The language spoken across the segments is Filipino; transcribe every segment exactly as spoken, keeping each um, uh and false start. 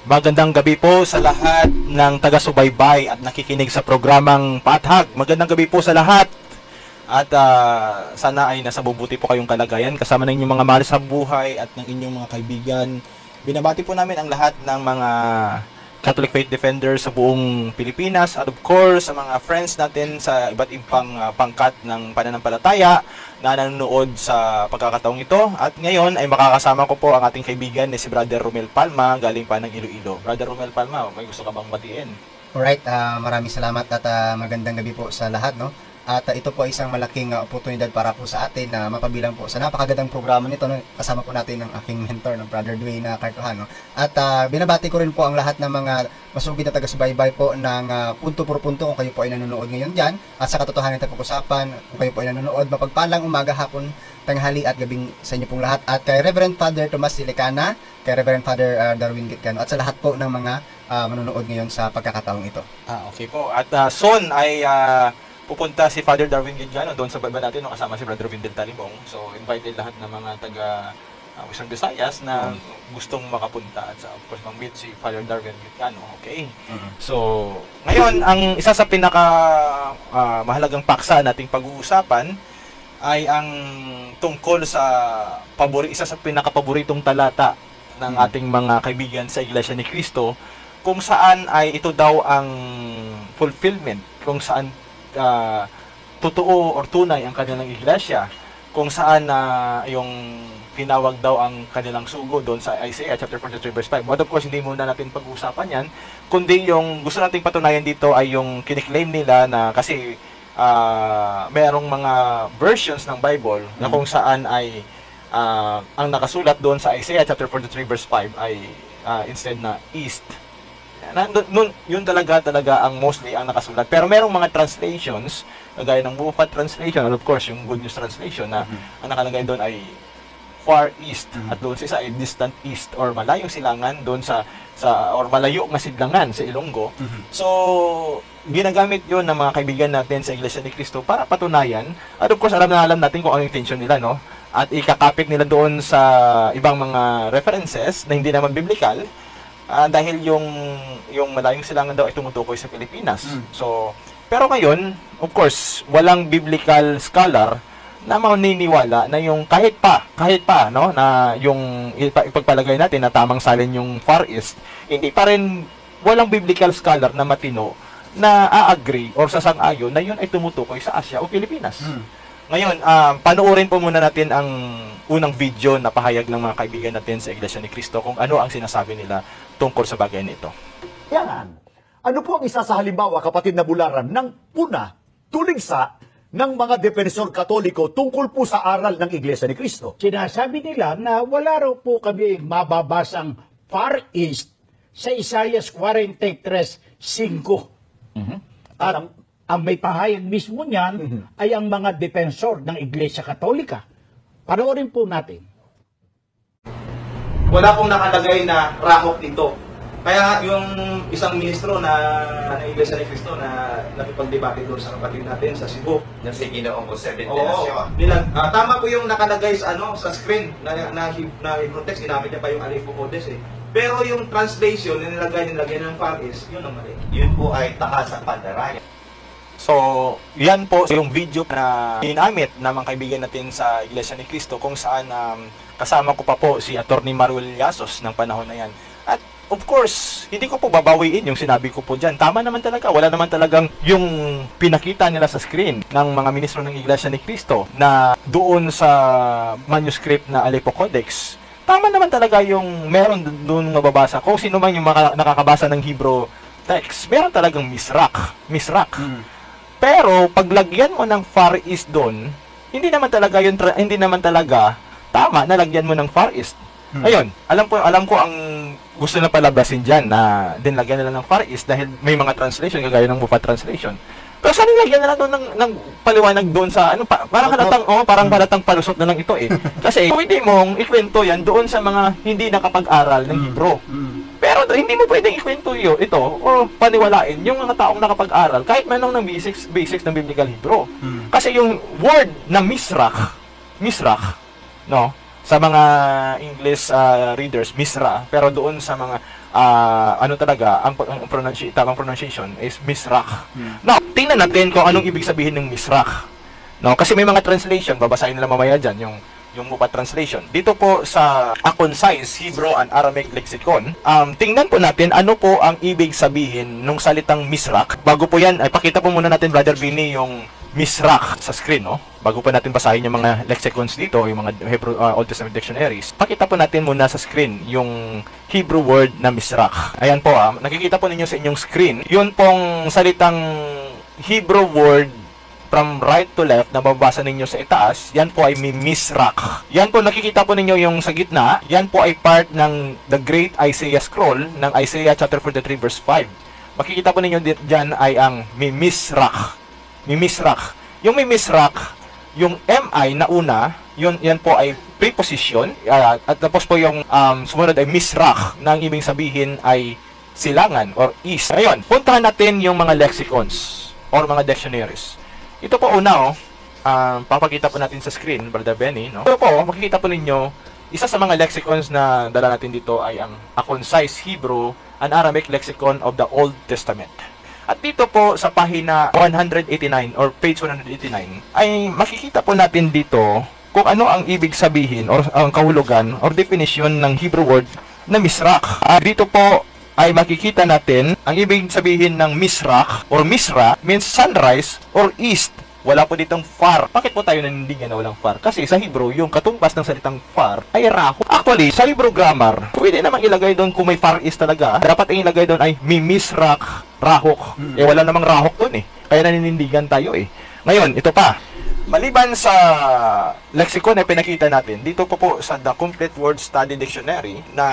Magandang gabi po sa lahat ng taga-subaybay at nakikinig sa programang Pathag. Magandang gabi po sa lahat. At uh, sana ay nasa mabuti po kayong kalagayan kasama ng inyong mga mahal sa buhay at ng inyong mga kaibigan. Binabati po namin ang lahat ng mga Catholic Faith Defenders sa buong Pilipinas at of course sa mga friends natin sa iba't ibang uh, pangkat ng pananampalataya na nanonood sa pagkakataong ito. At ngayon ay makakasama ko po ang ating kaibigan na si Brother Romel Palma galing pa ng Iloilo. Brother Romel Palma, may gusto ka bang batiin? Alright, uh, maraming salamat at uh, magandang gabi po sa lahat, no? At uh, ito po ay isang malaking uh, oportunidad para po sa atin na uh, mapabilang po sa napakagandang programa nito, no? Kasama po natin ang aking mentor, no? Brother Dwayne uh, Cartohan, no? At uh, binabati ko rin po ang lahat ng mga masugid na taga-subaybay po ng uh, punto por punto kung kayo po ay nanonood ngayon dyan. At sa katotohanan natin pag-usapan, kung kayo po ay nanonood, mapagpalang umaga, hapon, tanghali at gabing sa inyo pong lahat. At kay Reverend Father Tomas Silicana, kay Reverend Father uh, Darwin Gitcano, at sa lahat po ng mga uh, manonood ngayon sa pagkakataong ito. Ah, okay po. At uh, soon ay uh, pupunta si Father Darwin Gitcano doon sa baba natin, no, kasama si Brother Windel Talibong. So, invited lahat ng mga taga uh, Western Visayas na mm-hmm. gustong makapunta at sa, of course, mag-meet si Father Darwin Gitcano. Okay? Mm-hmm. So, ngayon, ang isa sa pinaka uh, mahalagang paksa nating pag-uusapan ay ang tungkol sa pabori, isa sa pinaka-paboritong talata ng mm-hmm. ating mga kaibigan sa Iglesia ni Cristo, kung saan ay ito daw ang fulfillment, kung saan Uh, totoo or tunay ang kanilang iglesia, kung saan na uh, yung tinawag daw ang kanilang sugo doon sa Isaiah chapter forty-three verse five. But of course, hindi muna natin pag-uusapan yan, kundi yung gusto nating patunayan dito ay yung kiniklaim nila na kasi uh, merong mga versions ng Bible na kung saan ay uh, ang nakasulat doon sa Isaiah chapter forty-three verse five ay uh, instead na east. Na, nun, yun talaga talaga ang mostly ang nakasulat. Pero merong mga translations, gaya ng Bupat translation, and of course, yung Good News translation, na mm-hmm. ang nakalagay doon ay far east, mm-hmm. at doon sa isa ay distant east, or malayong silangan, doon sa, sa or malayo nga sidlangan sa Ilonggo. Mm-hmm. So, ginagamit yun ng mga kaibigan natin sa Iglesia ni Cristo para patunayan, at of course, alam na alam natin kung ano yung intention nila, no? At ikakapit nila doon sa ibang mga references na hindi naman biblical. Uh, dahil yung yung malayong silangan daw ay tumutukoy sa Pilipinas. Mm. So, pero ngayon, of course, walang biblical scholar na maniniwala na yung kahit pa, kahit pa, no, na yung ipagpalagay natin na tamang salin yung Far East, hindi pa rin walang biblical scholar na matino na a-agree or sasang-ayon na yun ay tumutukoy sa Asia o Pilipinas. Mm. Ngayon, uh, panoorin po muna natin ang unang video na pahayag ng mga kaibigan natin sa Iglesia ni Cristo kung ano ang sinasabi nila tungkol sa bagay nito. Yan. Ano po ang isa sa halimbawa, kapatid na bularan, ng puna, tuligsa ng mga defensor katoliko tungkol po sa aral ng Iglesia ni Cristo? Sinasabi nila na wala raw po kami mababasang Far East sa Isaiah forty-three five. Mm-hmm. At ang, ang may pahayag mismo niyan mm-hmm. ay ang mga defensor ng Iglesia Katolika. Panoorin po natin. Wala pong nakalagay na rahok dito. Kaya yung isang ministro na ng Iglesia ni Cristo na nakipagdebate doon sa kapatid natin sa Cebu. Na si Ginoong Jose Oo, Veneracion. nilang, uh, tama po yung nakalagay sa ano sa screen na na, na Hebrew text, ginamit niya pa yung Aleph Codes eh. Pero yung translation na nilagay nilagay ng Far East, yun ang mali. Yun po ay taha sa pandaraya. So, yan po yung video na ginamit ng mga kaibigan natin sa Iglesia ni Cristo kung saan um, kasama ko pa po si Attorney Maruel Yasos ng panahon na yan. At of course, hindi ko po babawiin yung sinabi ko po dyan. Tama naman talaga. Wala naman talagang yung pinakita nila sa screen ng mga ministro ng Iglesia ni Cristo na doon sa manuscript na Aleppo Codex. Tama naman talaga yung meron doon mababasa. Kung sino man yung maka, nakakabasa ng Hebrew text, meron talagang misrak. Misrak. Hmm. Pero paglagyan mo ng Far East doon, hindi naman talaga yun, hindi naman talaga tama na lagyan mo ng Far East. Hmm. Ayun, alam ko alam ko ang gusto na palabasin diyan na din lagyan nila ng Far East dahil may mga translation kagaya ng Bupat translation. Pero saan lagyan na lang doon ng, ng paliwanag doon sa ano pa, parang halatang oh, parang halatang palusot na lang ito eh. Kasi pwede mong ikwento yan doon sa mga hindi nakapag-aral ng Hebrew. Pero hindi mo pwedeng ikwento yun, ito o paniwalain yung mga taong nakapag-aral kahit man lang ng basics basics ng biblical Hebrew. Kasi yung word na misrach, misrach, no? sa mga English ah, readers, Misra, pero doon sa mga ah, ano talaga, ang, ang pronunci- tamang pronunciation is Misrach. Now, tingnan natin kung anong ibig sabihin ng Misrach. No, kasi may mga translation, babasahin nila mamaya dyan, yung yung Mupat translation. Dito po sa A Concise Hebrew and Aramaic Lexicon, um, tingnan po natin ano po ang ibig sabihin nung salitang Misrach. Bago po yan, ay pakita po muna natin, Brother Vinny, yung Misrach sa screen, no? Bago pa natin basahin yung mga lexicons dito, yung mga Hebrew uh, Old Testament dictionaries. Pakita po natin muna sa screen yung Hebrew word na Misrach. Ayan po, ah, nakikita po ninyo sa inyong screen. Yun pong salitang Hebrew word from right to left na mababasa ninyo sa itaas, yan po ay may Misrach. Yan po, nakikita po ninyo yung sa gitna, yan po ay part ng the Great Isaiah Scroll ng Isaiah chapter forty-three verse five. Makikita po ninyo dyan ay ang may Misrach. May Misrach. Yung may Misrach, yung M I na una, yun, yan po ay preposition, uh, at tapos po yung um, sumunod ay Misrach, na ang ibig sabihin ay silangan or east. Ngayon, puntahan natin yung mga lexicons or mga dictionaries. Ito po una, oh, um, papakita po natin sa screen, Brother Benny, no? Ito po, makikita po ninyo, isa sa mga lexicons na dala natin dito ay ang A Concise Hebrew and Aramaic Lexicon of the Old Testament. At dito po sa pahina one eighty-nine or page one eighty-nine, ay makikita po natin dito kung ano ang ibig sabihin or ang kahulugan or definition ng Hebrew word na Misrach. Uh, dito po ay makikita natin ang ibig sabihin ng Misrach or Misra means sunrise or east. Wala po ditong far. Bakit po tayo nanindigan na walang far? Kasi sa Hebrew, yung katumbas ng salitang far ay raho. Actually, sa Hebrew grammar, pwede namang ilagay doon kung may far east talaga. Dapat ang ilagay doon ay may Misrach, rahok. Eh wala namang rahok doon eh. Kaya naninindigan tayo eh. Ngayon, ito pa. Maliban sa lexicon na pinakita natin, dito po po sa The Complete Word Study Dictionary na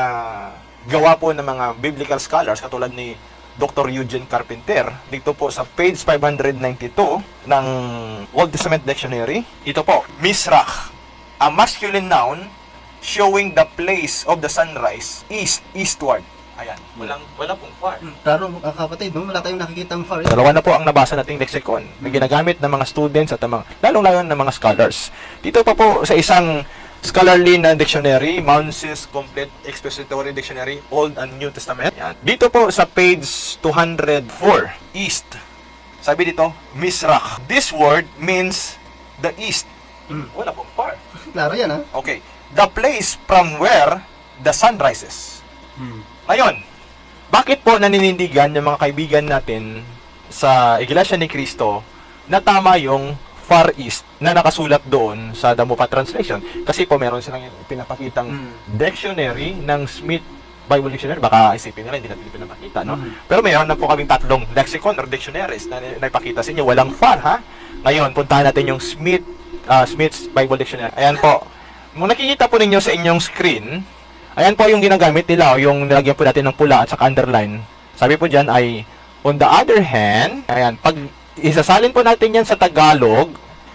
gawa po ng mga biblical scholars katulad ni Doctor Eugene Carpenter, dito po sa page five ninety-two ng Old Testament Dictionary. Ito po, Misrach, a masculine noun showing the place of the sunrise, east, eastward. Ayan, walang, wala pong far. Klaro, mga kapatid, no? Wala tayong nakikitang far. Dalawa na po ang nabasa nating lexicon na ginagamit ng mga students at ng mga, lalong-lalo ng mga scholars. Dito pa po sa isang scholarly na dictionary, Mounsey's Complete Expository Dictionary, Old and New Testament. Yan. Dito po sa page two hundred four, East. Sabi dito, Misrach. This word means the East. Hmm. Wala pong far. Klaro yan, ha? Okay. The place from where the sun rises. Hmm. Ngayon, bakit po naninindigan yung mga kaibigan natin sa Iglesia ni Cristo na tama yung Far East na nakasulat doon sa The Mupat Translation? Kasi po meron silang pinapakitang mm. dictionary ng Smith Bible Dictionary. Baka isipin nila, hindi natin pinapakita, no? Mm. Pero meron na po kaming tatlong lexicon or dictionaries na naipakita sa inyo. Walang far, ha? Ngayon, puntahan natin yung Smith uh, Smith's Bible Dictionary. Ayan po. Kung nakikita po ninyo sa inyong screen, ayan po yung ginagamit nila, yung nilagyan po natin ng pula at saka underline. Sabi po dyan ay, on the other hand, ayan, pag isasalin po natin yan sa Tagalog,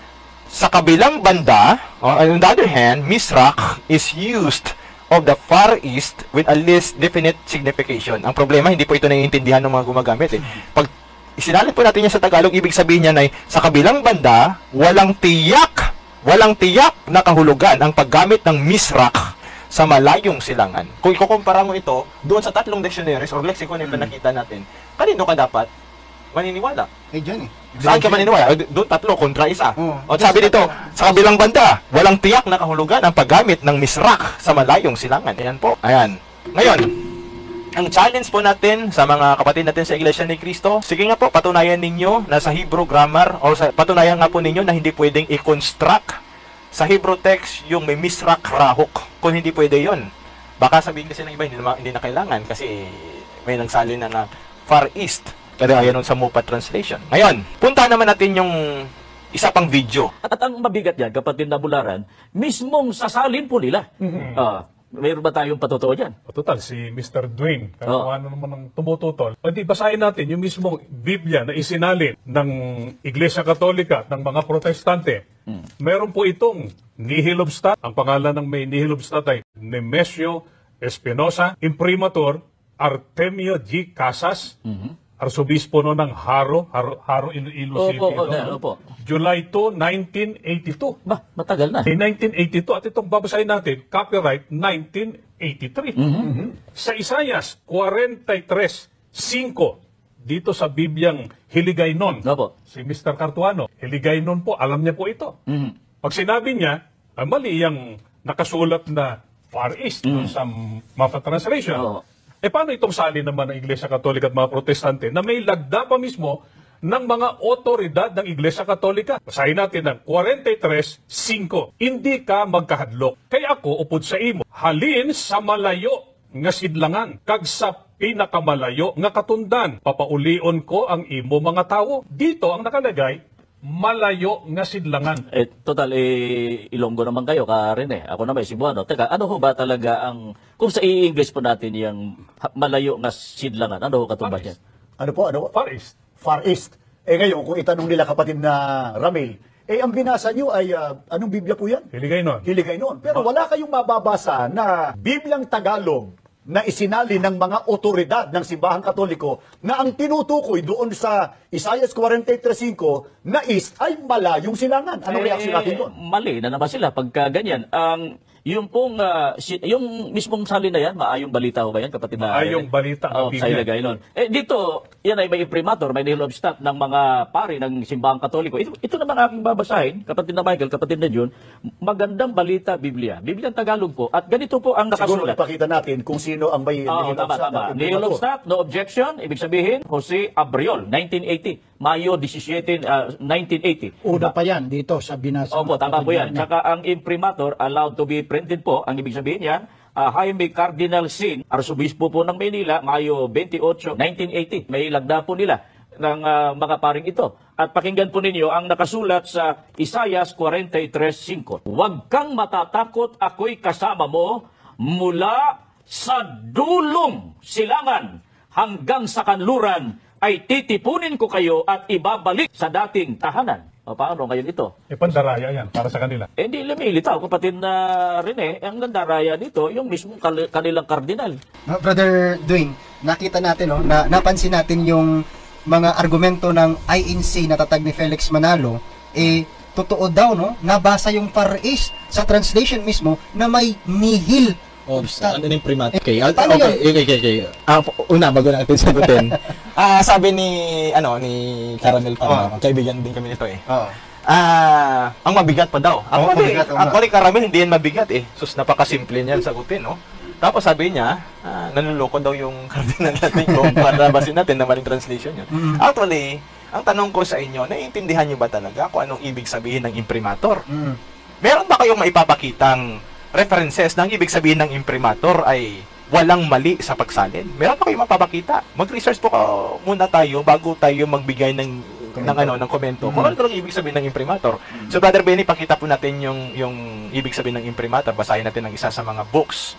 sa kabilang banda, or on the other hand, Misrach is used of the Far East with a least definite signification. Ang problema, hindi po ito naiintindihan ng mga gumagamit. Eh. Pag isinalin po natin yan sa Tagalog, ibig sabihin niyan ay, sa kabilang banda, walang tiyak, walang tiyak na kahulugan ang paggamit ng Misrach sa malayong silangan. Kung ikukumpara mo ito doon sa tatlong dictionaries or lexicon na pinakita natin, kanino ka dapat maniniwala? Eh, dyan eh. Saan ka maniniwala? Doon tatlo, kontra isa. Oh. O sabi dito, sa kabilang banda, walang tiyak na kahulugan ang paggamit ng Misrach sa malayong silangan. Ayan po. Ayan. Ngayon, ang challenge po natin sa mga kapatid natin sa Iglesia ni Cristo, sige nga po, patunayan ninyo na sa Hebrew grammar or sa, patunayan nga po ninyo na hindi pwedeng i-construct sa Hebrew text yung may Misrach rahok. Kung hindi pwede yon, baka sabihin kasi ng iba, hindi na, hindi na kailangan kasi may nagsalin na na Far East. Kaya ayan nun sa Mupat Translation. Ngayon, punta naman natin yung isa pang video. At ang mabigat yan, kapatid na Bularan, mismong sasalin po nila. Mm-hmm. Uh, mayroon ba tayong patotoo dyan? Total, si Mister Dwayne, kung Oh. ano naman ang tumututol. O di, basahin natin yung mismong Biblia na isinalin ng Iglesia Katolika, ng mga Protestante. Hmm. Meron po itong Nihilobstat. Ang pangalan ng may Nihilobstat ay Nemesio Espinosa, Imprimatur, Artemio G. Casas, mm-hmm. Arsobispo no ng Haro, Haro, Haro Iloilo City. Opo, opo, no? opo. July second, nineteen eighty-two. Ba, matagal na. In nineteen eighty-two, at itong babasahin natin, copyright nineteen eighty-three. Sa Isayas forty-three five, dito sa Bibliang Hiligaynon, Opo. si mister Cartuano, Hiligaynon po, alam niya po ito. Mhm. Pag sinabi niya, ah, mali yung nakasulat na Far East dun sa Maffa Translation. Oo. Eh paano itong sali naman ng Iglesia Katolika at mga Protestante na may lagda pa mismo ng mga otoridad ng Iglesia Katolika? Basahin natin ng forty-three five. Hindi ka magkahadlok. Kaya ako upod sa imo, halin sa malayo nga sidlangan, kag sa pinakamalayo nga katundan, papaulion ko ang imo mga tao. Dito ang nakalagay, malayo nga sidlangan. Eh, total, eh, Ilonggo naman kayo, ka rin eh. Ako naman, Cebuano. Teka, ano ho ba talaga ang, kung sa i-English po natin yung ha- malayo nga sidlangan, ano ho katumbas yan? Ano po, ano? Far East. Far East. Eh ngayon, kung itanong nila kapatid na Ramil, eh ang binasa nyo ay, ah, anong Biblia po yan? Hiligaynon. Hiligaynon. Pero wala kayong mababasa na Bibliang Tagalog na isinali ng mga otoridad ng Simbahang Katoliko na ang tinutukoy doon sa Isaias forty-three five na East ay malayong silangan. Anong Eh, reaksyon natin doon? Mali na naman sila pagka ganyan. Ang yung pong ah, si- yung mismong sali na yan, maayong balita ho ba yan, kapatid na? Maayong balita ang Oh, sa Biblia. Ilagaynon. Eh dito, yan ay may imprimatur, may nihil of staff ng mga pari ng Simbahang Katoliko. Ito, ito naman aking babasahin, kapatid na Michael, kapatid na John, magandang balita Biblia. Bibliang Tagalog po. At ganito po ang Siguro nakasulat. ipakita natin kung sino ang may Oo, nihil of tama, staff tama. ng Nihil of imprimatur. staff, no objection. Ibig sabihin, Jose Abriol, nineteen eighty. Mayo seventeen, ah, nineteen eighty. Una pa yan dito sa binasa. Opo, tama po yan. Niya. Tsaka ang imprimatur allowed to be printed po, ang ibig sabihin yan, uh, Jaime Cardinal Sin, Arsobispo po ng Maynila, Mayo twenty-eight, nineteen eighty. May lagda po nila ng ah, mga paring ito. At pakinggan po ninyo ang nakasulat sa Isaias forty-three five. Huwag kang matatakot, ako'y kasama mo mula sa dulong silangan hanggang sa kanluran ay titipunin ko kayo at ibabalik sa dating tahanan. O paano ngayon ito? E pandaraya yan para sa kanila. Eh, hindi lumilitaw, kapatid na Rene, ang nandaraya dito, yung mismo kal- kanilang kardinal. No, Brother Dwayne, nakita natin, no, na, napansin natin yung mga argumento ng I N C na tatag ni Felix Manalo, eh, totoo daw, no, nabasa yung Far East sa translation mismo na may nihil. Oh, ano yung primat? Okay, ah, Paano okay, okay, okay, okay. Ah, una, bago natin sagutin. Ah, sabi ni, ano, ni Caramel pa, Oh. kaibigan din kami nito eh. Oo. Ah, ang mabigat pa daw. Oo, Actually, mabigat, oo nga. actually Caramel, hindi yan mabigat eh. Sus, napakasimple niyan sagutin, no? Tapos sabi niya, ah, nanuloko daw yung cardinal natin kung para basin natin na maling translation yun. Actually, ang tanong ko sa inyo, naiintindihan niyo ba talaga kung anong ibig sabihin ng imprimatur? Mm. Meron ba kayong maipapakitang references na ang ibig sabihin ng imprimatur ay walang mali sa pagsalin? Meron pa kayong mapapakita? Mag-research po ka muna tayo bago tayo magbigay ng ng ano ng komento. Kung ano talaga ibig sabihin ng imprimatur. So Brother Benny, pakita po natin yung yung ibig sabihin ng imprimatur. Basahin natin ang isa sa mga books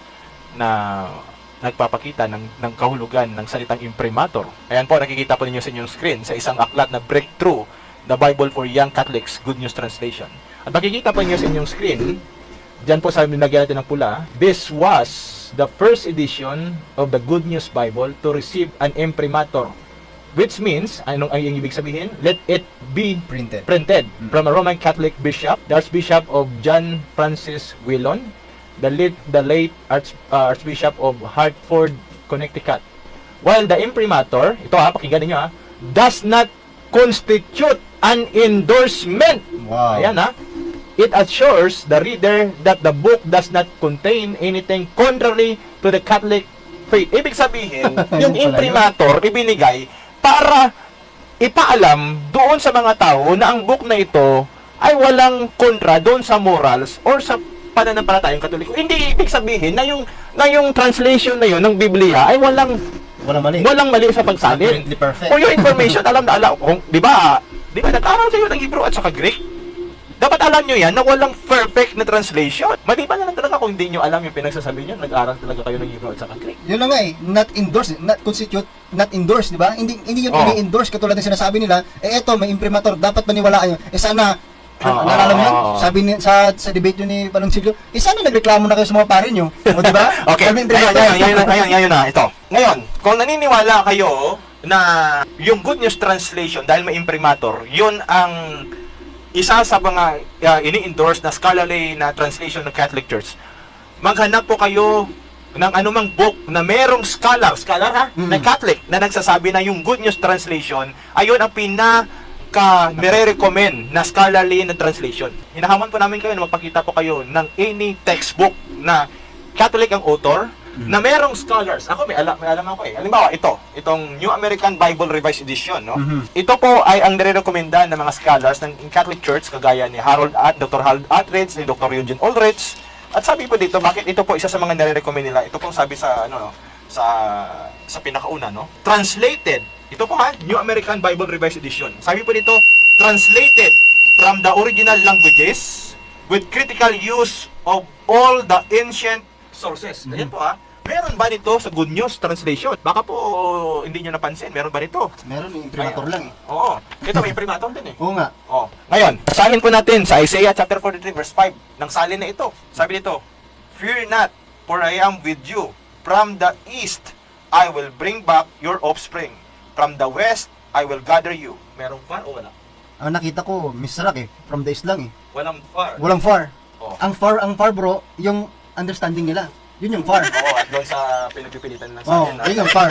na nagpapakita ng ng kahulugan ng salitang imprimatur. Ayan po, nakikita po ninyo sa inyong screen sa isang aklat na Breakthrough, The Bible for Young Catholics, Good News Translation. At makikita po ninyo sa inyong screen, diyan po sa nilagyan natin ng pula, this was the first edition of the Good News Bible to receive an imprimatur, which means, anong ang ibig sabihin? Let it be Printed. printed from a Roman Catholic bishop, the Archbishop of John Francis Wheelon, the late, the late Arch, uh, Archbishop of Hartford, Connecticut. While the imprimatur, ito ha, pakinggan niyo ha, does not constitute an endorsement. Wow. Ayan ha. It assures the reader that the book does not contain anything contrary to the Catholic faith. Ibig sabihin, yung Yun pala imprimatur ibinigay para ipaalam doon sa mga tao na ang book na ito ay walang kontra doon sa morals or sa pananampalatayang Katoliko. Hindi ibig sabihin na yung na yung translation na yun ng Biblia ay walang Walang mali. walang mali sa pagsalin. Absolutely perfect. For your information, alam na alam kung, di ba, di ba nag-aral sa iyo ng Hebrew at saka Greek? Dapat alam nyo yan na walang perfect na translation. Maliban na lang talaga kung hindi nyo alam yung pinagsasabi nyo, nag-aral talaga kayo ng Hebrew at saka Greek. Yun na nga eh, not endorsed, not constitute, not endorsed, di ba? Hindi hindi yun Oo. ini-endorse katulad ng sinasabi nila, eh eto, may imprimatur, dapat maniwalaan nyo. Eh sana, Oo, naalala mo oo, yun? oo. Sabi ni, sa, sa debate nyo ni Palongsilio, eh sana nagreklamo na kayo sa mga pare nyo. O di ba? Okay, Kami ngayon, imprimatur. ngayon, ngayon, ngayon, ngayon na, ito. Ngayon, kung naniniwala kayo na yung Good News Translation, dahil may imprimatur, yun ang isa sa mga uh, ini-endorse na scholarly na translation ng Catholic Church. Maghanap po kayo ng anumang book na merong scholar, scholar ha, Mm. na Catholic, na nagsasabi na yung Good News Translation, ayun ang pinaka nire-recommend na scholarly na translation. Hinahamon po namin kayo na magpakita po kayo ng any textbook na Catholic ang author, na merong scholars. Ako may alam, may alam ako eh. Halimbawa, ito, itong New American Bible Revised Edition, no? Ito po ay ang nire-recommenda ng mga scholars ng Catholic Church, kagaya ni Harold At, Doctor Harold Atridge, ni Doctor Eugene Ulrich. At sabi po dito, bakit ito po isa sa mga nire-recommend nila? Ito pong sabi sa ano no, sa sa pinakauna, no? Translated. Ito po ha, New American Bible Revised Edition. Sabi po dito, translated from the original languages with critical use of all the ancient sources. Ganyan po ha. Meron ba nito sa Good News Translation? Baka po hindi nyo napansin. Meron ba nito? Meron yung imprimatur lang eh. Oo. Ito may imprimatur din eh. Oo nga. Oh. Ngayon, basahin po natin sa Isaiah chapter forty-three verse five. Nang salin na ito. Sabi dito, "Fear not, for I am with you. From the east I will bring back your offspring. From the west I will gather you." Merong far o wala? Ang nakita ko, misrak eh. From the east lang eh. Walang far. Walang far. Oh. Ang far, ang far bro, yung understanding nila. Yun yung far. Oo, at doon sa pinagpipilitan ng Oo, salin. yun yung far.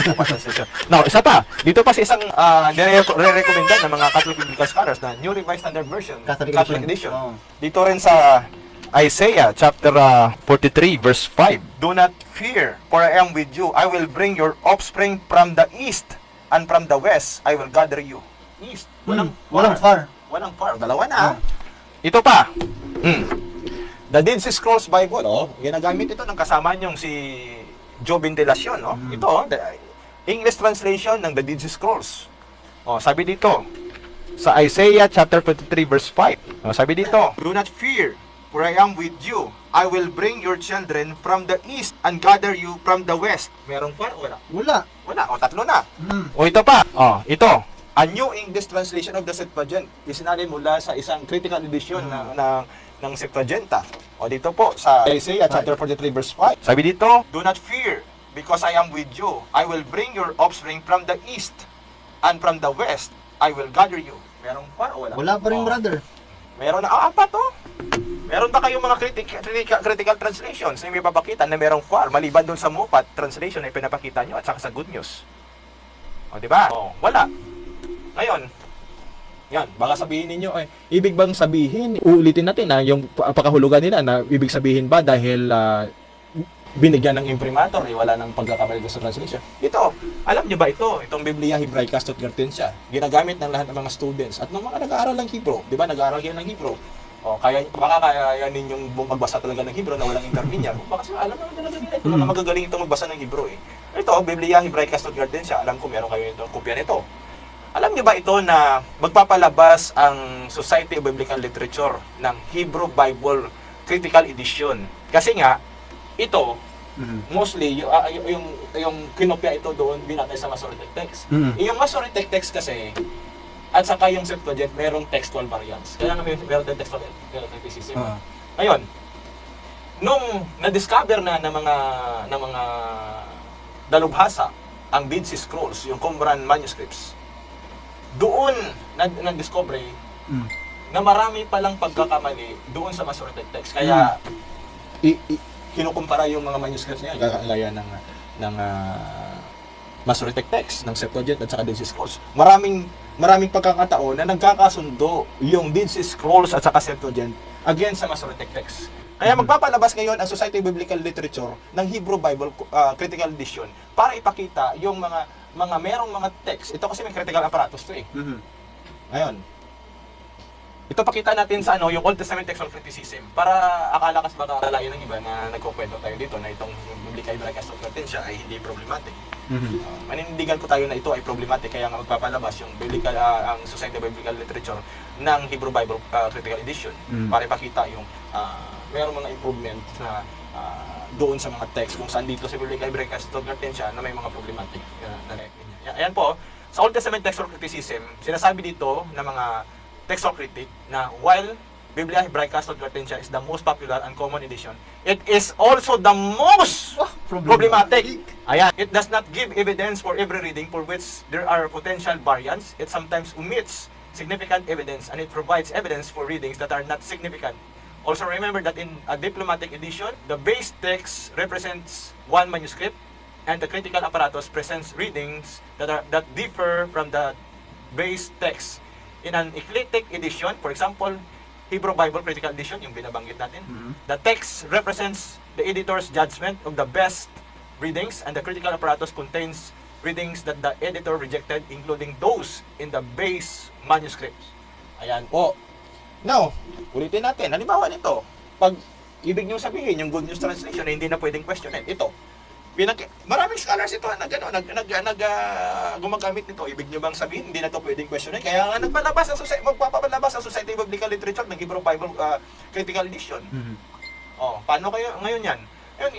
Now, isa pa. Dito pa sa isang uh, nire-recommenda ng mga Catholic Biblical Scholars na New Revised Standard Version, Catholic Catholic edition. Edition. Oo. Dito rin sa Isaiah chapter uh, forty-three verse five. "Do not fear, for I am with you. I will bring your offspring from the east, and from the west I will gather you." East. Walang Hmm, walang far. Walang far. Dalawa na. Ito pa. Hmm. The Dead Sea Scrolls Bible, oh, ginagamit ito ng kasama niyong si Joe Ventilacion, no? Ito, oh, the English translation ng The Dead Sea Scrolls. Oh, sabi dito sa Isaiah chapter forty-three verse five. Oh, sabi dito, "Do not fear, for I am with you. I will bring your children from the east and gather you from the west." Merong far o wala? Wala. Wala, o tatlo na. Hmm. O ito pa. Oh, ito. A New English Translation of the Septuagint. Isinalin mula sa isang critical edition na, na ng Septuaginta. O dito po sa Isaiah chapter forty-three verse five. Sabi dito, "Do not fear, because I am with you. I will bring your offspring from the east, and from the west I will gather you." Merong far o wala? Wala pa rin, O, brother. Meron na, ah, apat oh. Meron ba kayong mga critical, critical, critical translations na may papakita na merong far, maliban doon sa Moffat translation na pinapakita nyo at saka sa Good News? O, di ba? O, wala. Ngayon, yan, baka sabihin ninyo, eh, ibig bang sabihin, uulitin natin na yung pa- pakahulugan nila na ibig sabihin ba dahil ah, binigyan ng imprimatur, eh, wala nang pagkakamali sa translation. Ito, alam nyo ba ito, itong Biblia Hebraica Stuttgartensia, ginagamit ng lahat ng mga students at ng mga nag-aaral ng Hebrew, di ba, nag-aaral kayo ng Hebrew. O, kaya, baka kaya ninyong magbasa talaga ng Hebrew na walang interlinear. Baka alam naman talaga nila ito, na magagaling itong magbasa ng Hebrew eh. Ito, Biblia Hebraica Stuttgartensia, alam ko meron kayo itong kopya nito. Alam niyo ba ito na magpapalabas ang Society of Biblical Literature ng Hebrew Bible Critical Edition? Kasi nga, ito, mostly, yung, uh, yung, yung, yung kinopya ito doon, binatay sa Masoretic text. Mhm. Yung Masoretic text kasi, at saka yung Septuagint, merong textual variants. Kaya nga may meron tayong textual criticism. Ah. Ngayon, nung na-discover na ng mga, ng mga dalubhasa, ang Dead Sea Scrolls, yung Qumran manuscripts, doon na- na-discover Mm. na marami palang pagkakamali doon sa Masoretic text. Kaya i- i- kinukumpara yung mga manuscripts niya gaya ng ng uh, Masoretic text ng Septuagint at saka Dead Sea Scrolls. Maraming maraming pagkakataon na nagkakasundo yung Dead Sea Scrolls at saka Septuagint against sa Masoretic text. Kaya magpapalabas ngayon ang Society of Biblical Literature ng Hebrew Bible uh, Critical Edition para ipakita yung mga mga merong mga text. Ito kasi may critical apparatus to eh. Mhm. Ngayon, ito pakita natin sa ano, yung Old Testament textual criticism para akala kasi baka lalayo ng iba na nagkukwento tayo dito na itong Biblia Hebraica Stuttgartensia ay hindi problematic. Mhm. Uh, manindigan ko tayo na ito ay problematic kaya nga magpapalabas yung biblical, uh, ang Society of Biblical Literature ng Hebrew Bible uh, Critical Edition Mm. para ipakita yung uh, merong mga improvement na uh, doon sa mga text kung saan dito sa Biblia Hebraica Stuttgartensia na may mga problematic uh, na na ayan po, sa Old Testament textual criticism, sinasabi dito ng mga textual critic na while Biblia Hebraica Castle Gartensia is the most popular and common edition. It is also the most problematic. Ayan. It does not give evidence for every reading for which there are potential variants. It sometimes omits significant evidence, and it provides evidence for readings that are not significant. Also remember that in a diplomatic edition, the base text represents one manuscript, and the critical apparatus presents readings that are that differ from the base text. In an eclectic edition, for example, Hebrew Bible Critical Edition, yung binabanggit natin, Mhm. the text represents the editor's judgment of the best readings, and the critical apparatus contains readings that the editor rejected, including those in the base manuscripts. Ayan po. Now, ulitin natin. Halimbawa nito, pag ibig nyo sabihin, yung Good News Translation na hindi na pwedeng questionin, ito. Pinag maraming scholars ito nag, ano, nag, nag, nag uh, gumagamit nito. Ibig nyo bang sabihin, hindi na ito pwedeng questionin? Kaya nga nagpalabas ang society, magpapalabas ang Society of Biblical Literature ng Hebrew Bible uh, Critical Edition. Mhm. Oh, paano kayo ngayon yan? Ngayon,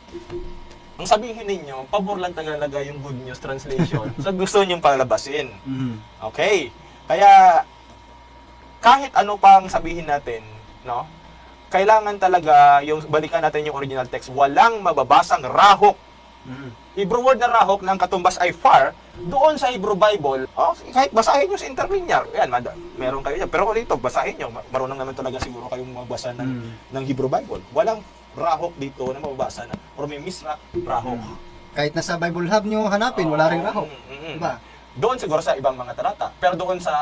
ang sabihin ninyo, pabor lang talaga yung Good News Translation. So gusto nyo palabasin. Mhm. Okay? Kaya, kahit ano pang sabihin natin, no? Kailangan talaga yung balikan natin yung original text. Walang mababasang rahok. Mhm. Hebrew word na rahok ng katumbas ay far. Doon sa Hebrew Bible, oh, kahit basahin nyo sa interlinear, yan, mad- meron kayo yan. Pero dito, basahin nyo. Marunong naman talaga siguro kayong magbasa ng, Mm. ng Hebrew Bible. Walang rahok dito na mababasa na. Or may misra, rahok. Kahit nasa Bible Hub nyo hanapin, wala ring rahok. Mm, mm, mm. Diba? Doon siguro sa ibang mga talata. Pero doon sa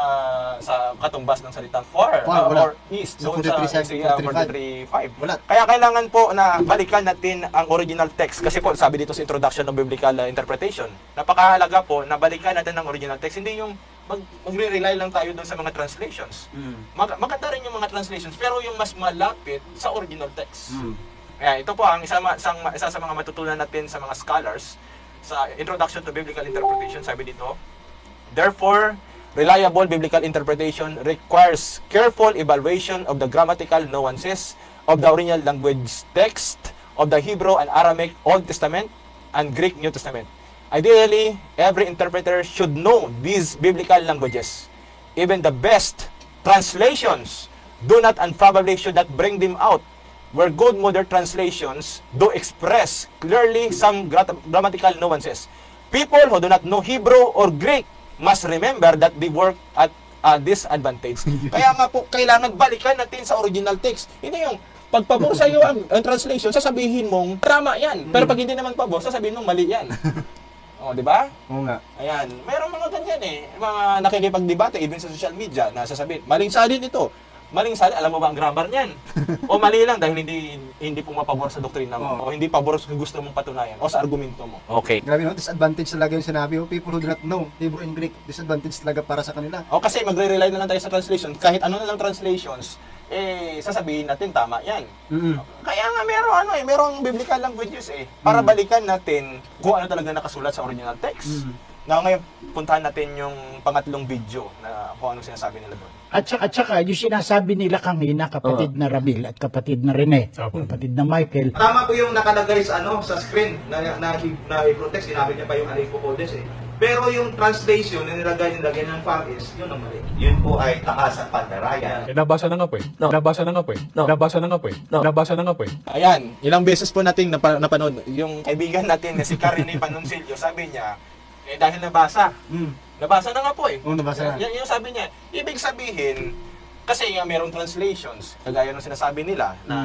sa katumbas ng salitang far, Far, uh, wala. or east, Sa doon sa forty-three, Isaiah forty-three, forty-three five. Wala. Kaya kailangan po na balikan natin ang original text. Kasi po, sabi dito sa Introduction of Biblical uh, Interpretation, napakahalaga po na balikan natin ang original text. Hindi yung mag, magre-rely lang tayo doon sa mga translations. Mhm. Mag, maganda rin yung mga translations, pero yung mas malapit sa original text. Mhm. Kaya ito po ang isa, ma- isang, isa sa mga matutunan natin sa mga scholars sa Introduction to Biblical Interpretation. Sabi dito, therefore, reliable biblical interpretation requires careful evaluation of the grammatical nuances of the original language text of the Hebrew and Aramaic Old Testament and Greek New Testament. Ideally, every interpreter should know these biblical languages. Even the best translations do not and probably should not bring them out, where good modern translations do express clearly some gra- grammatical nuances. People who do not know Hebrew or Greek must remember that they work at a disadvantage. Kaya nga po, kailangan balikan natin sa original text. Hindi yung pagpabor sa iyo ang, ang translation, sasabihin mong tama yan. Pero pag hindi naman pabor, sasabihin mong mali yan. O, di ba? Oo nga. Ayan, meron mga ganyan eh. Mga nakikipagdebate, even sa social media, na sasabihin, maling salin ito. Maling salin, alam mo ba ang grammar niyan? O mali lang dahil hindi hindi pumapabor sa doktrina mo. O hindi pabor sa gusto mong patunayan. O sa argumento mo. Okay. Grabe no, disadvantage talaga yung sinabi. Oh, people who do not know Hebrew and Greek, disadvantage talaga para sa kanila. O kasi magre-rely na lang tayo sa translation. Kahit ano na lang translations, eh, sasabihin natin tama yan. Mhm. Kaya nga meron ano eh, merong biblical languages eh. Para balikan natin kung ano talaga nakasulat sa original text. Mm. Na ngayon, puntahan natin yung pangatlong video na kung anong sinasabi nila doon. At saka, at saka, yung sinasabi nila kanina, kapatid na Ramil at kapatid na Rene, Opo. kapatid na Michael, Tama po yung nakalagay sa ano sa screen na na, na i-protect, sinabi niya pa yung Alifo Codes eh. Pero yung translation na nilagay nilagay ng Far East, yun ang mali. Yun po ay taas sa pandaraya. Eh, nabasa na nga po eh. No. Nabasa na nga po eh. No. Nabasa na nga po eh. No. Nabasa na nga po eh. Ayan, ilang beses po nating napa, napanood. Yung kaibigan natin na si Karine Panoncillo, sabi niya, eh dahil nabasa. Mm. Nabasa na nga po eh. Oo, nabasa na. Yan yung sabi niya. Ibig sabihin, kasi nga merong translations, kagaya ng sinasabi nila na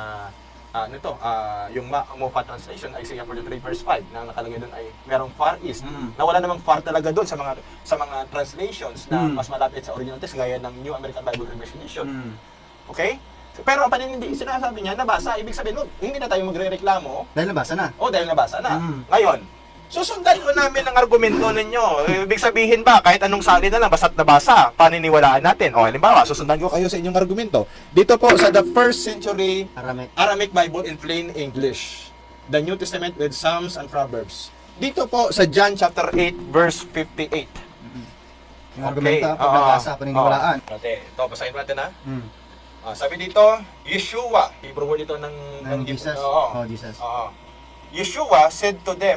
ah nito, ah yung Ma- Moffat translation, Isaiah forty-three verse five, na nakalagay doon ay merong Far East. Mm. Na wala namang far talaga doon sa mga sa mga translations na Mm. mas malapit sa original text, gaya ng New American Bible Revision Edition. Mm. Okay? So, pero ang panindi sinasabi niya, nabasa, ibig sabihin, no, hindi na tayo magre-reklamo Dahil nabasa na. o dahil nabasa na. Mm. Ngayon, susundan ko namin ang argumento ninyo. Ibig sabihin ba, kahit anong salin na lang, basta't nabasa, paniniwalaan natin. O, halimbawa, susundan ko kayo sa inyong argumento. Dito po sa the first century Aramaic. Aramaic Bible in plain English, the New Testament with Psalms and Proverbs. Dito po sa John chapter eight verse fifty-eight. Yung argumento, pag oo. nabasa, paniniwalaan. Oo. Okay, ito, basahin natin ha. Mm. Ah, sabi dito, Yeshua, Hebrew word ito ng, Ng Jesus. Oo. Oh, Jesus. Oo. Yeshua said to them,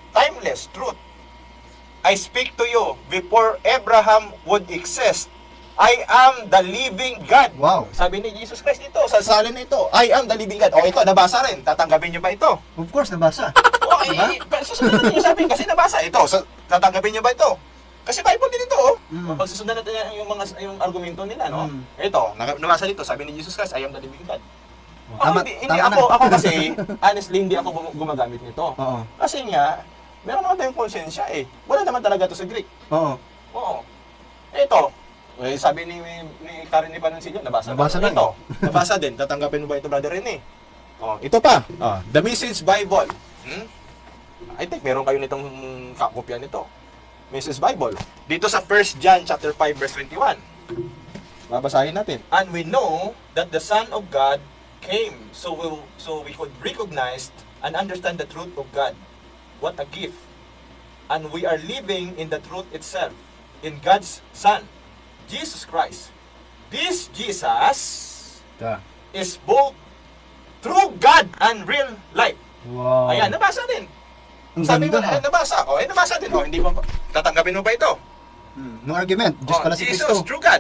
timeless truth, I speak to you before Abraham would exist. I am the living God. Wow. Sabi ni Jesus Christ dito, sa salin na ito, I am the living God. O ito, nabasa rin. Tatanggapin niyo ba ito? Of course, nabasa. Okay, Diba? susundan natin yung sabi kasi nabasa ito. So, tatanggapin niyo ba ito? Kasi Bible din ito, oh. Mm. Pagsusundan natin yung mga yung argumento nila, no? Mm. Ito, nag- nabasa dito, sabi ni Jesus Christ, I am the living God. Ako, Tama- hindi, hindi tama ako, na. ako kasi, honestly, hindi ako gum- gumagamit nito. Oo. Kasi nga, meron naman tayong konsensya eh. Wala naman talaga to sa Greek. Oo. Oo. Ito, eh, sabi ni, ni Karen ni Panansillo, nabasa, Nabasa na. lang. Ito, nabasa din. Tatanggapin mo ba ito, Brother Rene? Oh, ito pa. Oh, The Message Bible. Hmm? I think meron kayo nitong kakopya nito. Message Bible. Dito sa First John chapter five verse twenty-one. Babasahin natin. And we know that the Son of God came so we so we could recognize and understand the truth of God. What a gift. And we are living in the truth itself, in God's Son, Jesus Christ. This Jesus Ta. is both true God and real life. Wow. Ayan, nabasa din. Ang Sabi mo ganda, na, ha? nabasa. O, eh, nabasa din. O, hindi mo, tatanggapin mo ba ito? Hmm. No argument. Diyos O, pala si Jesus, Kristo. true God.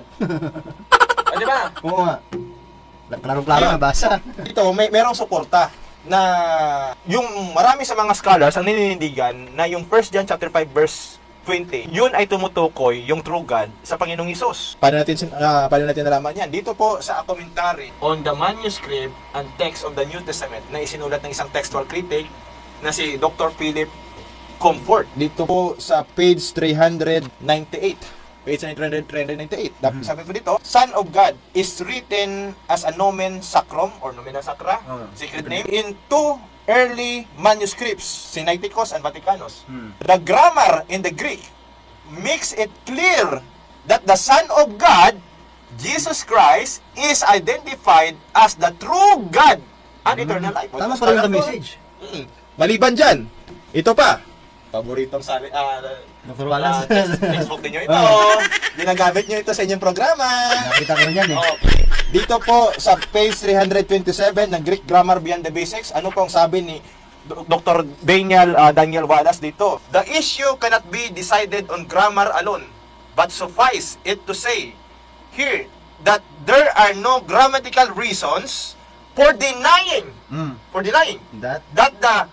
O, di ba? Oo nga. Klaro-klaro Ayun. nabasa. Ito, may merong suporta na yung marami sa mga scholars ang nininindigan na yung First John chapter five verse twenty, yun ay tumutukoy yung true God sa Panginoong Hesus. Paano natin uh, paano natin nalaman yan? Dito po sa commentary on the manuscript and text of the New Testament na isinulat ng isang textual critic na si Doctor Philip Comfort. Dito po sa page three ninety-eight. Page three ninety-eight. Mm-hmm. Sabi po dito, Son of God is written as a nomen sacrum or nomina sacra, Oh, secret name, in two early manuscripts, Sinaiticus and Vaticanus. Hmm. The grammar in the Greek makes it clear that the Son of God, Jesus Christ, is identified as the true God and eternal life. Tama pala yung the message. Mm. Maliban dyan, ito pa. Paboritong sali, ah, Doctor Wallace. ah, text- textbook ninyo ito. Oh. Ginagamit nyo ito sa inyong programa. Nakita ko rin yan eh. Okay. Dito po sa page three twenty-seven ng Greek Grammar Beyond the Basics, ano pong sabi ni Do- Doctor Daniel uh, Daniel Wallace dito? The issue cannot be decided on grammar alone, but suffice it to say here that there are no grammatical reasons for denying Hmm. for denying That. that the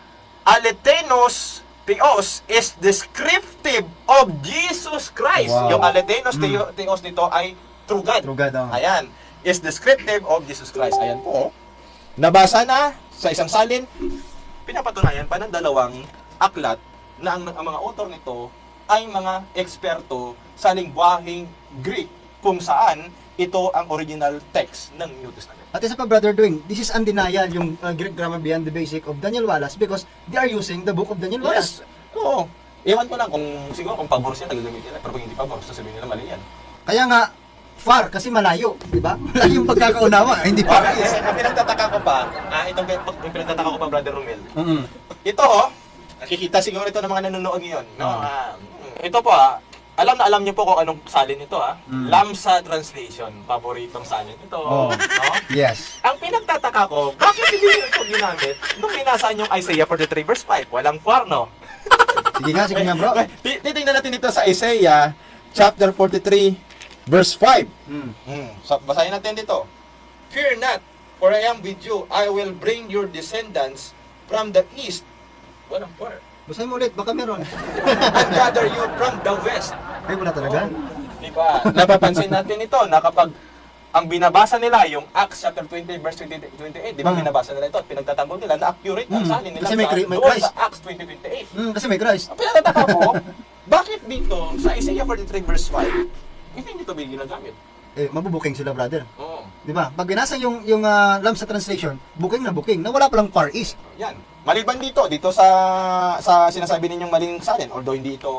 alethenos theos is descriptive of Jesus Christ. Wow. Yung alethenos Mm. theo- theos nito ay true God. True God, oh. Ayan. Is descriptive of Jesus Christ. Ayan po. Nabasa na sa isang salin. Pinapatunayan pa ng dalawang aklat na ang, ang mga author nito ay mga eksperto sa lingwaheng Greek kung saan ito ang original text ng New Testament. At isa pa, Brother Dwayne, this is undeniable yung uh, Greek Grammar Beyond the Basic of Daniel Wallace because they are using the book of Daniel Wallace. Yes. Oo. Ewan ko lang kung siguro kung pabor siya nagagamit nila. Pero kung hindi pabor, sasabihin nila mali yan. Kaya nga, far kasi malayo, di ba? Malayo yung pagkakaunawa, hindi pa. Okay, ang pinagtataka ko pa, ah, itong yung pinagtataka ko pa, Brother Romel. Mm-mm. Ito, oh, nakikita siguro ito ng mga nanonood ngayon. No? Oo. Ah, mm, ito po, ah, alam na alam niyo po kung anong salin ito, ah. Mm. Lamsa Translation, paboritong salin ito. Oo. No? Yes. Ang pinagtataka ko, bakit hindi niyo ito ginamit nung binasaan yung Isaiah forty-three verse five? Walang for, no? Sige nga, sige nga, bro. Okay, ti- titingnan natin dito sa Isaiah chapter forty-three verse five. Mm. Hmm. So, basahin natin dito. Fear not, for I am with you. I will bring your descendants from the east. Walang for. Basahin mo ulit, baka meron. And gather you from the west. Ay, wala talaga. Di ba? Napapansin natin ito na kapag ang binabasa nila yung Acts chapter twenty verse twenty, twenty-eight, di ba Mm. binabasa nila ito at pinagtatanggol nila na accurate ang Mm. salin nila Kasi may sa, Cri- may doon Christ. sa Acts twenty twenty-eight. Mm, kasi may Christ. Ang pinagtataka ko, bakit dito sa Isaiah forty-three verse five, hindi ito bigyan ginagamit? Eh, mabubuking sila, brother. Oo. Di ba? Pag binasa yung, yung uh, Lamsa Translation, booking na booking, na wala palang Far East. Yan. Maliban dito, dito sa sa sinasabi ninyong maling salin, although hindi ito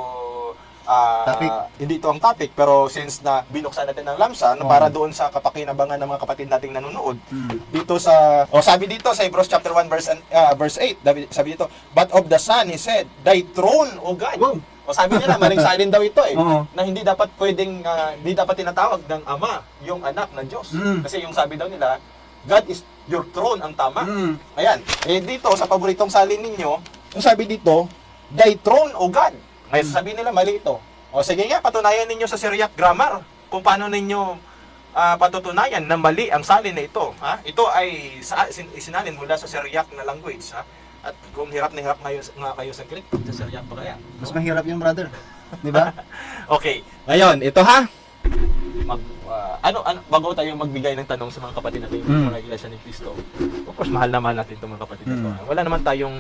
ah, Topic. hindi ito ang topic, pero since na binuksan natin ng lamsa, na Oo. para doon sa kapakinabangan ng mga kapatid nating nanonood, Mm. dito sa, o sabi dito sa Hebrews chapter one verse, ah, verse eight, sabi, sabi dito, but of the Son, he said, thy throne, O God. Wow. O sabi nila, maling salin daw ito eh, Oo. na hindi dapat pwedeng, ah, hindi dapat tinatawag ng Ama, yung anak ng Diyos. Mm. Kasi yung sabi daw nila, God is your throne ang tama. Mm. Ayan. Eh dito, sa paboritong salin ninyo, yung sabi dito, thy throne, O God. Ngayon, sabi nila, mali ito. O sige nga, patunayan ninyo sa Syriac grammar. kung paano ninyo ah, patutunayan na mali ang salin na ito. Ha? Ito ay sa, sin, isinalin mula sa Syriac na language. Ha? At kung hirap na hirap ngayon, nga kayo sa Greek, sa Syriac pa kaya? Mas mahirap yung brother. Di ba? Okay. Ngayon, ito ha. Mag, ah, ano, ano, bago tayo magbigay ng tanong sa mga kapatid natin, Mm. mga Iglesia ni Cristo. Of course, mahal na mahal natin itong mga kapatid na ito. Mm. ha? Wala naman tayong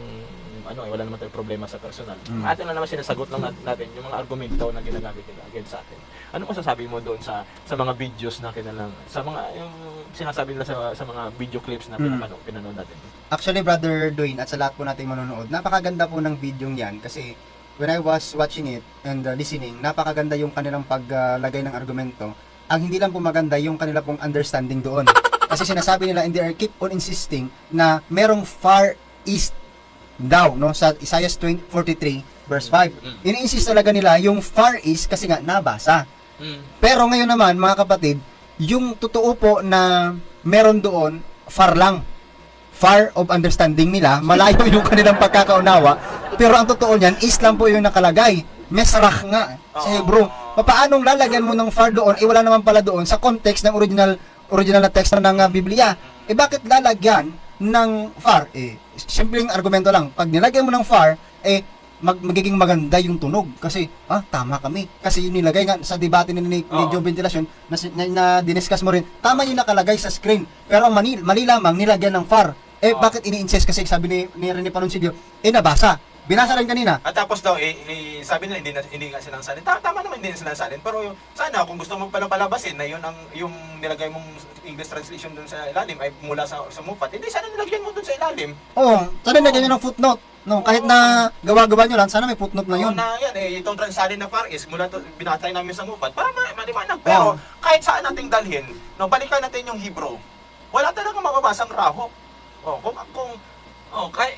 ano, eh, wala naman tayong problema sa personal. Mm. Atin lang naman sinasagot lang nat- natin yung mga argumento na ginagamit nila against sa atin. Ano masasabi mo doon sa sa mga videos na kinalang, sa mga yung sinasabi nila sa sa mga video clips na Mm. pinapanood, pinanood natin? Actually, Brother Dwayne, at sa lahat po nating manonood, napakaganda po ng video yan kasi when I was watching it and uh, listening, napakaganda yung kanilang paglagay ng argumento. Ang hindi lang po maganda yung kanila pong understanding doon. Kasi sinasabi nila and they are keep on insisting na merong far east daw, no, sa Isaiah forty-three verse five. Ini-insist talaga nila yung far east kasi nga nabasa. Pero ngayon naman, mga kapatid, yung totoo po na meron doon, far lang. Far of understanding nila, malayo yung kanilang pagkakaunawa. Pero ang totoo niyan, east lang po yung nakalagay. Mesrach nga sa Hebrew. Papaanong lalagyan mo ng far doon, eh wala naman pala doon sa context ng original original na text ng uh, Biblia. Eh bakit lalagyan ng far? Eh, simpleng argumento lang. Pag nilagyan mo ng far, eh, mag magiging maganda yung tunog. Kasi, ah, tama kami. Kasi yung nilagay nga sa debate ni, ni, ni Oo. Joe Ventilacion, na, na, na diniscuss mo rin, tama yung nakalagay sa screen. Pero ang mali, mali lamang, nilagyan ng far. Eh, Oo. bakit ini-insist? Kasi sabi ni, ni Rene Panoncillo, eh, nabasa. Binasa rin kanina. At tapos daw, eh, eh, sabi nila, hindi, na, hindi nga silang salin. Ta- tama naman, hindi na silang salin. Pero yung- sana, kung gusto mo palang palabasin na yun ang, yung nilagay mong English translation dun sa ilalim ay mula sa, sa mupat, hindi, sana nilagyan mo dun sa ilalim. Oo, sana nilagyan nyo ng footnote. No, kahit na gawa-gawa nyo lang, sana may footnote na yun. Oo na yan, eh, itong transalin na Far East, mula to, binatay namin sa mupat, para ma- maliwanag. Pero, Oo. kahit saan nating dalhin, no, balikan natin yung Hebrew. Wala talaga mababasang rahok. Oh, kung, kung, oh, kay,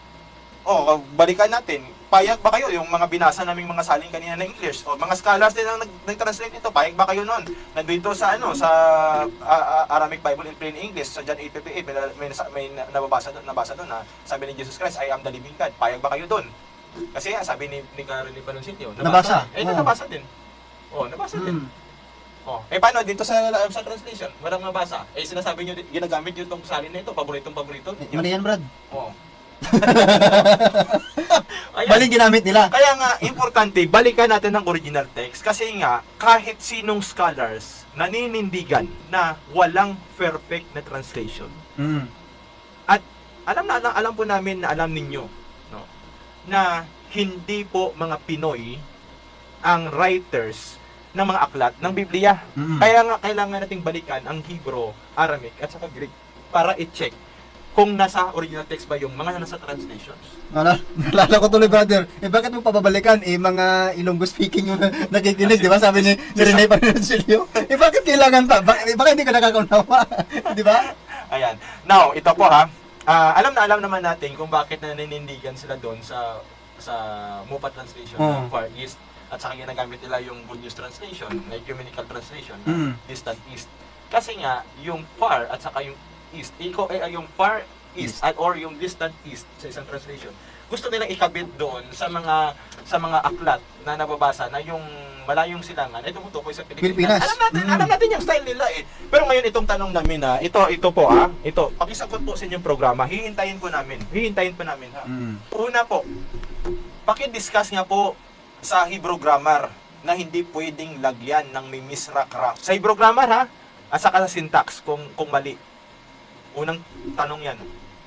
oh, balikan natin. Payag ba kayo yung mga binasa naming mga salin kanina na English? O mga scholars din ang nag- nag-translate nito. Payag ba kayo noon? Nandito sa ano sa ah, ah, Aramaic Bible in plain English sa John eight fifty-eight may, may, may nababasa doon, nabasa doon na sabi ni Jesus Christ, I am the living God. Payag ba kayo doon? Kasi ah, sabi ni ni Karen ni Panoncillo, Nabasa. Eh, Oo. nabasa din. Oh, nabasa din. Hmm. Oh, eh paano dito sa sa translation? Walang nabasa. Eh sinasabi niyo ginagamit niyo tong salin na ito, paboritong paborito niyo. Mali yan, Brad. Oh. Ayan. Maling ginamit nila. Kaya nga, importante, balikan natin ang original text. Kasi nga, kahit sinong scholars naninindigan na walang perfect na translation. Mm. At alam na alam, alam po namin na alam ninyo, no, na hindi po mga Pinoy ang writers ng mga aklat ng Biblia. Mm. Kaya nga, kailangan nating balikan ang Hebrew, Aramaic, at saka Greek para i-check kung nasa original text ba yung mga nasa translations. Nala, nalala ko tuloy, brother. Eh, bakit mo pababalikan? Eh, mga Ilonggo speaking yung nakikinig, di ba? Sabi ni, ni Rene Panoncillo. Eh, bakit kailangan pa? Ba eh, baka hindi ka nakakaunawa? Di ba? Ayan. Now, ito po ha. Ah, alam na alam naman natin kung bakit naninindigan sila doon sa sa Mupa translation Oh. ng Far East at saka ginagamit nila yung Good News translation, na ecumenical translation, na Mm. Distant East. Kasi nga, yung Far at saka yung East, iko, eh, yung Far East at or yung Distant East sa isang translation, gusto nilang ikabit doon sa mga sa mga aklat na nababasa na yung malayong silangan ay tumutukoy sa Pilipinas. Pilipinas. Alam natin, Mm. alam natin yung style nila eh. Pero ngayon itong tanong namin na, ito, ito po ah, ito, pakisagot po sa inyong programa, hihintayin po namin, hihintayin po namin ha. Mm. Una po, pakidiscuss nga po sa Hebrew grammar na hindi pwedeng lagyan ng may misrak-rak. Sa Hebrew grammar ha, at saka sa syntax kung, kung mali. Unang tanong yan,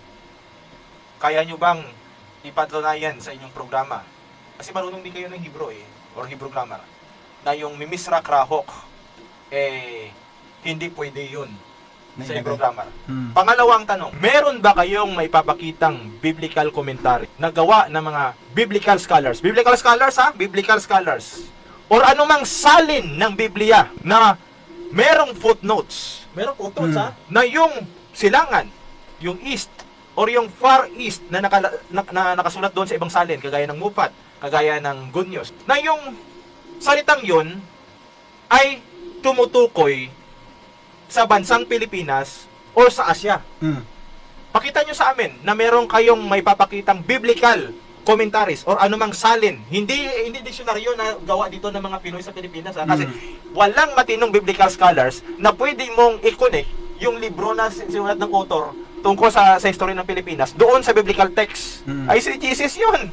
kaya nyo bang ipatunayan sa inyong programa? Kasi marunong din kayo ng Hebrew eh, or Hebrew grammar, na yung mimisrak-rahok, eh, hindi pwede yun sa Nailagay. Hebrew grammar. Mm. Pangalawang tanong, meron ba kayong maipapakitang biblical commentary na gawa ng mga biblical scholars? Biblical scholars ha? Biblical scholars. Or anumang salin ng Biblia na merong footnotes. Merong footnotes Hmm. ha? Na yung silangan, yung east, or yung far east na, nakala, na, na nakasulat doon sa ibang salin, kagaya ng Mupat, kagaya ng Good News, na yung salitang yun ay tumutukoy sa bansang Pilipinas or sa Asya. Mm. Pakita nyo sa amin na meron kayong may papakitang biblical commentaries or anumang salin. Hindi hindi diksyonaryo na gawa dito ng mga Pinoy sa Pilipinas. Ha? Kasi walang matinong biblical scholars na pwede mong i-connect yung libro na sinulat ng author tungkol sa, sa history ng Pilipinas doon sa biblical text. Ay si Jesus yun.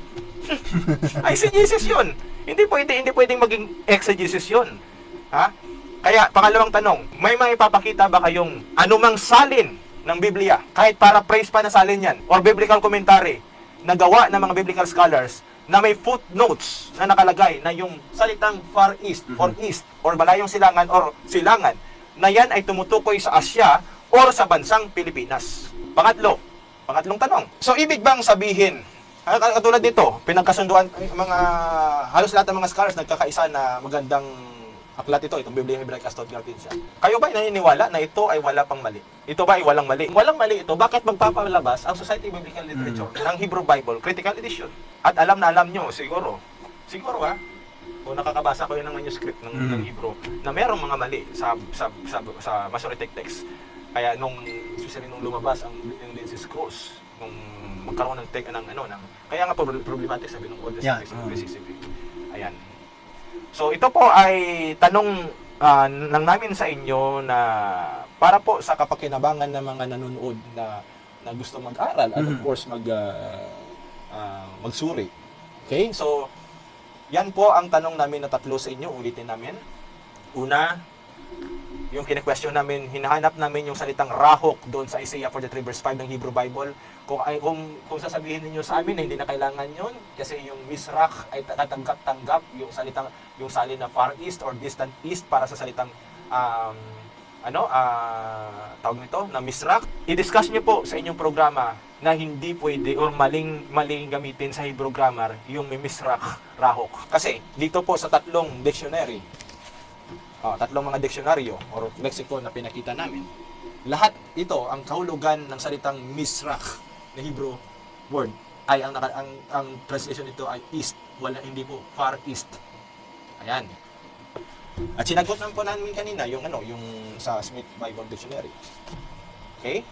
Ay si Jesus yun. Hindi pwede, hindi pwedeng maging exegesis yun. Ha? Kaya, pangalawang tanong, may maipapakita ba kayong anumang salin ng Biblia, kahit para praise pa na salin yan, or biblical commentary, na gawa ng mga biblical scholars, na may footnotes na nakalagay na yung salitang Far East, or East, or Balayong Silangan, or Silangan, na yan ay tumutukoy sa Asya, or sa bansang Pilipinas. Pangatlo, pangatlong tanong. So, ibig bang sabihin, katulad nito, pinagkasunduan, mga, halos lahat ng mga scholars nagkakaisa na magandang aklat ito, itong Biblia Hebraica Stuttgarten siya. Kayo ba ay naniniwala na ito ay wala pang mali? Ito ba ay walang mali? Walang mali ito, bakit magpapalabas ang Society of Biblical Literature ng Hebrew Bible Critical Edition? At alam na alam nyo, siguro, siguro ha, kung nakakabasa ko yun ng manuscript ng, ng Hebrew, na merong mga mali sa, sa, sa, sa Masoretic text. Kaya nung, especially nung lumabas ang yung Dead Sea Scrolls, nung magkaroon ng take ng ano, ng, kaya nga problematic sabi ng Old Testament Yeah. ng Mississippi. Ayan. So ito po ay tanong uh, ng namin sa inyo na para po sa kapakinabangan ng mga nanonood na na gusto mag-aral at of course mag uh, uh, magsuri. Okay? So yan po ang tanong namin na tatlo sa inyo, ulitin namin. Una, yung kine-question namin, hinahanap namin yung salitang rahok doon sa Isaiah forty-three verse five ng Hebrew Bible. Kung ay kung kung sasabihin niyo sa amin na hindi na kailangan 'yon kasi yung misrach ay katanggap-tanggap yung salitang yung salin na far east or distant east para sa salitang um, ano uh, tawag nito na misrach. I-discuss niyo po sa inyong programa na hindi pwede or maling maling gamitin sa Hebrew grammar yung misrach rahok. Kasi dito po sa tatlong dictionary, uh, tatlong mga diksyonaryo or lexicon na pinakita namin, lahat ito ang kahulugan ng salitang misrach na Hebrew word ay ang, naka, ang ang translation nito ay east, wala hindi po far east. Ayan. At sinagot naman po namin kanina yung ano, yung sa Smith Bible Dictionary. Okay?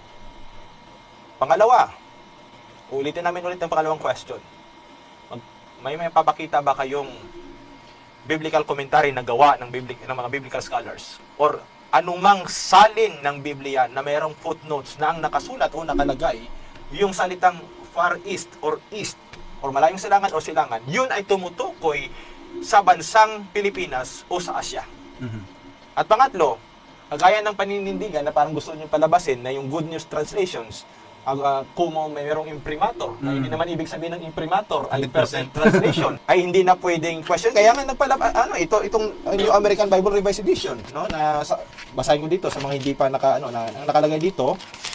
Pangalawa, ulitin namin ulit ang pangalawang question. Mag, may may papakita ba kayong biblical commentary na gawa ng, biblic, ng mga biblical scholars or anumang salin ng Biblia na mayroong footnotes na ang nakasulat o nakalagay yung salitang far east or east or malayong silangan o silangan, yun ay tumutukoy sa bansang Pilipinas o sa Asya. Mhm. At pangatlo, kagaya ng paninindigan na parang gusto niyo palabasin na yung Good News Translations, uh, kung may merong imprimator, na hindi naman ibig sabihin ng imprimator ay percent translation, ay hindi na pwedeng question. Kaya nga nagpalab ano ito itong uh, New American Bible Revised Edition, no? Na sa, basahin ko dito sa mga hindi pa naka ano na ang nakalagay dito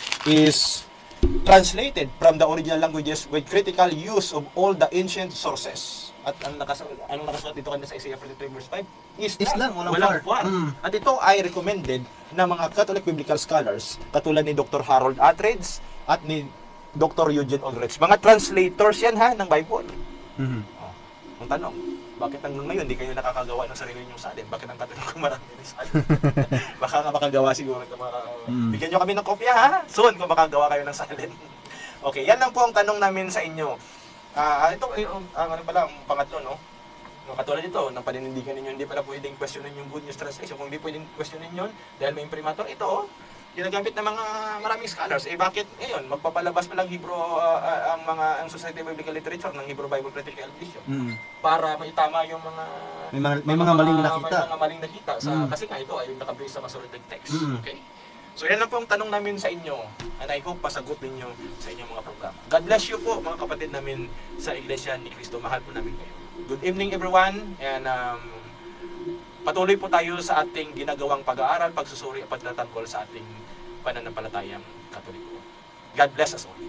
is translated from the original languages with critical use of all the ancient sources. At ang nakasulat, anong nakasulat dito kanina sa Isaiah forty-three verse five? Is Is lang, walang far. Mm. At ito ay recommended ng mga Catholic biblical scholars katulad ni Doctor Harold Attridge at ni Doctor Eugene Ulrich. Mga translators yan ha ng Bible. Mhm. Oh, ang tanong, bakit hanggang ngayon hindi kayo nakakagawa ng sarili ninyong salin? Bakit ang Catholic marami ng salin? Baka nga makagawa siguro ng mga... Mm. Bigyan nyo kami ng kopya ha? Soon kung makagawa kayo ng salin. Okay, yan lang po ang tanong namin sa inyo. Ah, ito ang uh, ano pala ang pangatlo, no? No, katulad ito, nang paninindigan ninyo, hindi pala pwedeng questionin yung Good News Translation. Kung hindi pwedeng questionin yun, dahil may imprimator, ito, oh, ginagamit ng mga maraming scholars. Eh, bakit, ngayon, magpapalabas pa lang Hebrew, uh, uh, ang mga, ang Society of Biblical Literature ng Hebrew Bible Critical Edition Mm. para maitama yung mga, May mga may mga maling nakita. may mga maling nakita. Sa, Mm. Kasi nga, ito ay nakabase sa Masoretic text. Mm. Okay? So, yan lang po ang tanong namin sa inyo. And I hope pasagot ninyo sa inyong mga programa. God bless you po, mga kapatid namin sa Iglesia ni Cristo. Mahal po namin kayo. Good evening, everyone. And um, patuloy po tayo sa ating ginagawang pag-aaral, pagsusuri at pagtatanggol sa ating pananampalatayang Katoliko. God bless us all.